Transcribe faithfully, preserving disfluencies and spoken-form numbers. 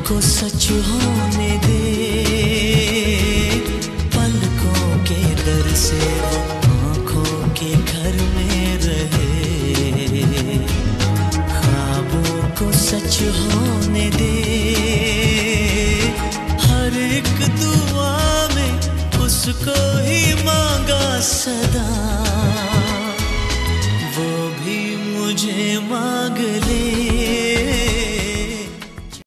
को सच होने दे, पलकों के दर से वो आँखों के घर में रहे। ख्वाबों को सच होने दे,